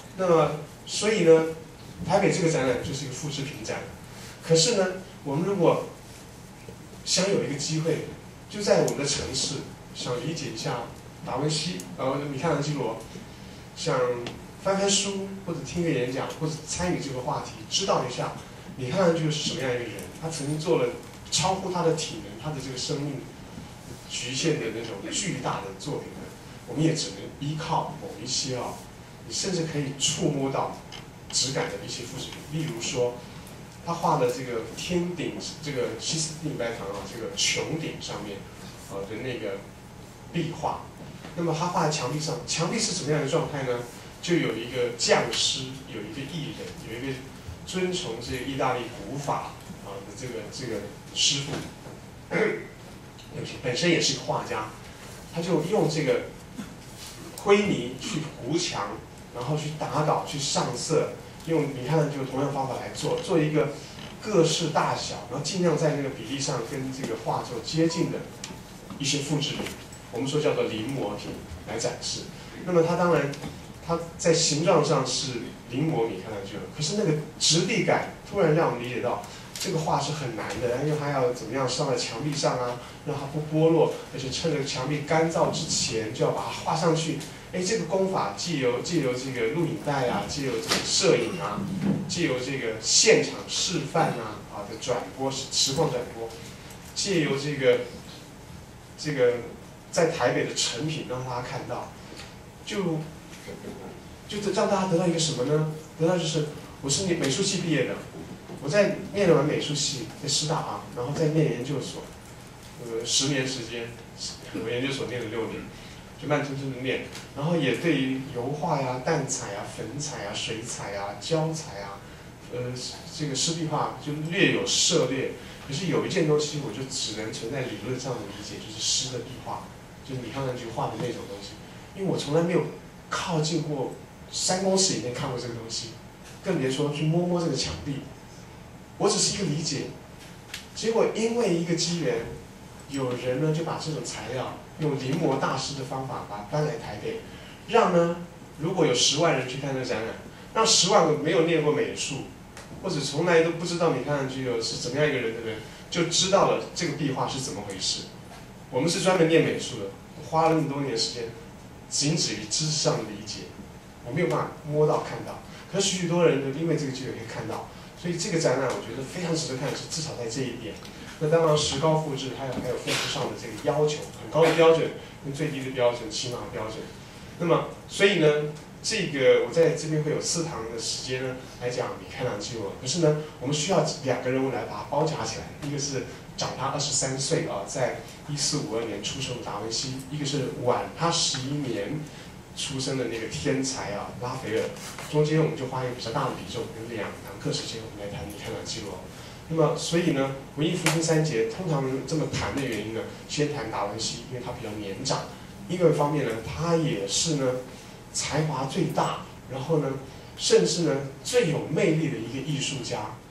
那么，所以呢，台北这个展览就是一个复制品展。可是呢，我们如果想有一个机会，就在我们的城市，想理解一下达文西，米开朗基罗，想翻翻书或者听个演讲，或者参与这个话题，知道一下米开朗基罗是什么样一个人，他曾经做了超乎他的体能、他的这个生命局限的那种巨大的作品呢，我们也只能依靠某一些你甚至可以触摸到质感的一些复制品，例如说，他画的这个天顶，这个西斯汀白堂这个穹顶上面的那个壁画，那么他画在墙壁上，墙壁是什么样的状态呢？就有一个匠师，有一个艺人，有一个遵从这个意大利古法的这个师傅，本身也是个画家，他就用这个灰泥去糊墙，然后去打倒、去上色，用米开朗基罗同样方法来做一个各式大小，然后尽量在那个比例上跟这个画作接近的一些复制品，我们说叫做临摹品来展示。那么它当然，它在形状上是临摹米开朗基罗，可是那个质地感突然让我们理解到，这个画是很难的，因为它要怎么样上在墙壁上啊，让它不剥落，而且趁着墙壁干燥之前就要把它画上去。这个功法借由这个录影带啊，借由这个摄影啊，借由这个现场示范的转播实况转播，借由这个在台北的成品让大家看到，就让大家得到一个什么呢？得到就是我是美术系毕业的，我在念完美术系在师大然后再念研究所，10年时间，我研究所念了6年。就慢吞吞的念，然后也对于油画呀、淡彩啊、粉彩啊、水彩啊、胶彩啊，这个湿壁画就略有涉猎。可是有一件东西，我就只能存在理论上的理解，就是湿的壁画，就是米开朗基罗画的那种东西。因为我从来没有靠近过3公尺以内看过这个东西，更别说去摸这个墙壁。我只是一个理解，结果因为一个机缘，有人呢就把这种材料用临摹大师的方法把它搬来台北，让呢如果有10万人去看这个展览，让10万个没有念过美术，或者从来都不知道米开朗基罗是怎么样一个人的人，就知道了这个壁画是怎么回事。我们是专门念美术的，花了那么多年时间，仅止于知识上的理解，我没有办法摸到看到。可是许多人因为这个机会可以看到，所以这个展览我觉得非常值得看，是至少在这一点。那当然，石膏复制还有复制上的这个要求，很高的标准跟最低的标准、起码的标准。那么，所以呢，这个我在这边会有4堂的时间呢来讲米开朗基罗。可是呢，我们需要2个人物来把它包夹起来，一个是长他23岁在1452年出生的达文西，一个是晚他11年出生的那个天才拉斐尔。中间我们就花一个比较大的比重，有2堂课时间，我们来谈米开朗基罗。那么，所以呢，文艺复兴3节通常这么谈的原因呢，先谈达文西，因为他比较年长。一个方面呢，他也是呢才华最大，然后呢，甚至呢最有魅力的一个艺术家。